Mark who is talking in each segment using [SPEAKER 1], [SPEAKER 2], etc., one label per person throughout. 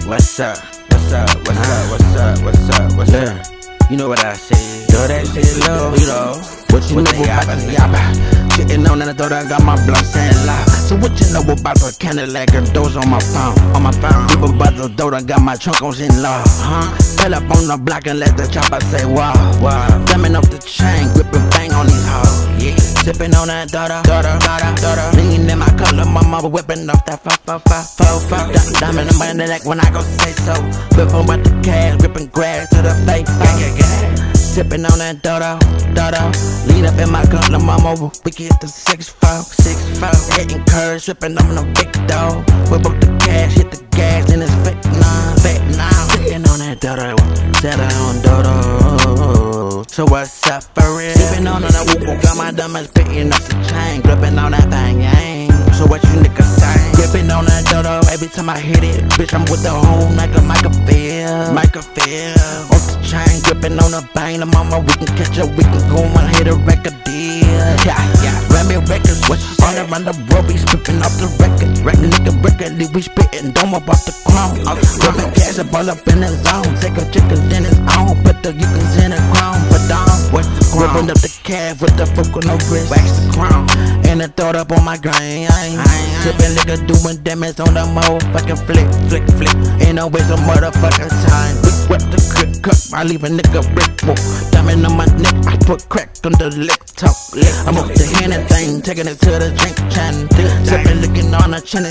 [SPEAKER 1] What's up? What's up? What's up? What's up? What's up? What's up? You know what I say? Do that shit low, you know. What you know about the yappa? Sitting on the door, I got my blunt saying loud. So what you know about the Cadillac and doors on my phone? On my phone. People about the door, I got my trunk on in law. Pull up on the block and let the chopper say wow, wow. Slamming off the chain, gripping bang on these hoes. Yeah. Sipping on that daughter. Leaning in my color, my mama whipping off that diamond in my neck when I go say so. Whipping with the cash, gripping grass to the face. Sipping on that daughter. Lean up in my color, mama, we get the 6'4". Hitting curves, tripping on the big dog. Whip up the cash, hit the gas, and it's fake now. Sitting on that daughter, set on daughter. So what's up for real? Sipping on that whoop, got my diamonds spitting up the chain, gripping on that thing, yang. So what you niggas say? Gripping on that dodo, every time I hit it, bitch, I'm with the whole like a microphone. Off the chain, gripping on the bang, the mama, we can catch up, we can go and hit a record deal. Yeah. Remy records, what you say? Around the road, we spitting off the record. Nigga record, we spitting, don't move off the chrome. Gripping cash up all up in the zone. Take a chicken, then it's on, but you can send a crown for down. What's the crown? Ripping up the calf with the fork on the wrist. Wax the crown, and it throw up on my grain. Sipping liquor, doing damage on the motherfucking flick. Ain't no waste of motherfucking time. Whip the crick cup, I leave a nigga brick book. Diamond on my neck, I put crack on the lick top. I'm off the hand and thing, taking it to the drink chan. Sipping, looking on the chin.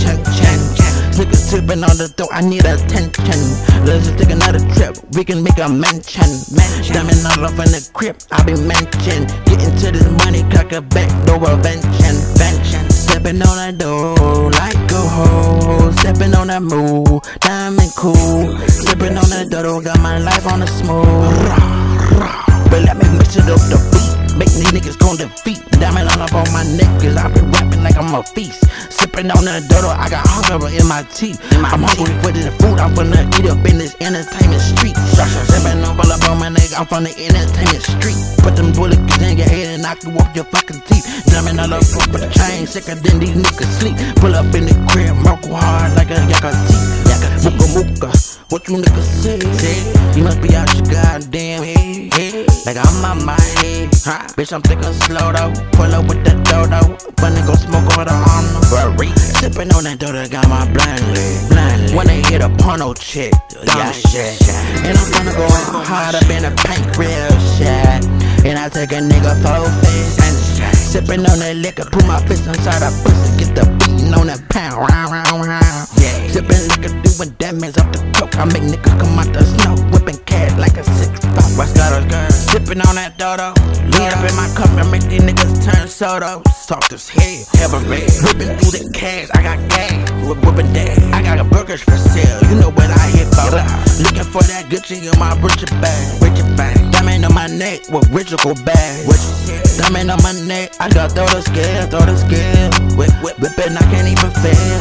[SPEAKER 1] Niggas sipping on the door, I need attention. Let's just take another trip, we can make a mansion. Diamond all up in the crib, I be mentioned. Getting to this money, cock a back, no invention. Stepping on that door, like a hoe. Stepping on that move, diamond cool. Stepping on that door, got my life on the smooth. But let me mix it up the beat, make these niggas gon' defeat. Diamond all up on my neck, cause I been rapping like I'm a feast. Sipping on that dodo, I got hunger in my teeth. I'm hungry for this food, I'm finna eat up in this entertainment street. Sipping on all up on my neck, I'm from the entertainment street. Put them bullets in your head and knock you off your fucking teeth. Diamond all up for the chain, sicker than these niggas sleep. Pull up in the crib, Merkle hard like a yakati. Mooka, what you niggas say? You must be out your goddamn head. Like I'm on my head, bitch, I'm thinking slow though. Pull up with that dodo, funny go smoke over the arm. Sipping on that dodo, got my blind. When they hit a porno chick, yeah shit. And I'm gonna go hard up in the paint, real shit. And I take a nigga for face and sipping on that liquor, put my fist inside her pussy, get the beating on that pound. Yeah. Sipping liquor, doing damage off the coke. I make niggas come out the snow, whipping cash like a 6'5". What's good? Sipping on that dodo, lean up in my cup and make these niggas turn soda. Soft as hell, ever red. Whipping through the cash, I got gas, whipping dash. I got a burgers for sale, you know what I hit for. Looking for that Gucci in my Richard bag. Diamond on my neck with Richard bag. Diamond on my neck, I got throw the scale. Whipping, I can't even fail.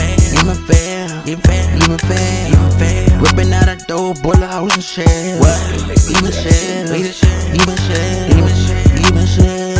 [SPEAKER 1] Whipping out a door, bullet house and shell. Even shell.